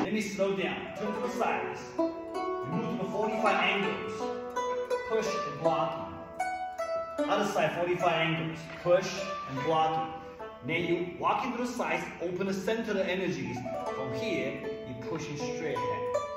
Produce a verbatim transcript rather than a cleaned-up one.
Let me slow down. Turn to the sides. You move to the forty-five angles. Push and blocking. Other side, forty-five angles. Push and blocking. Then you walk into the sides, open the center of the energies. From here, you're pushing straight ahead.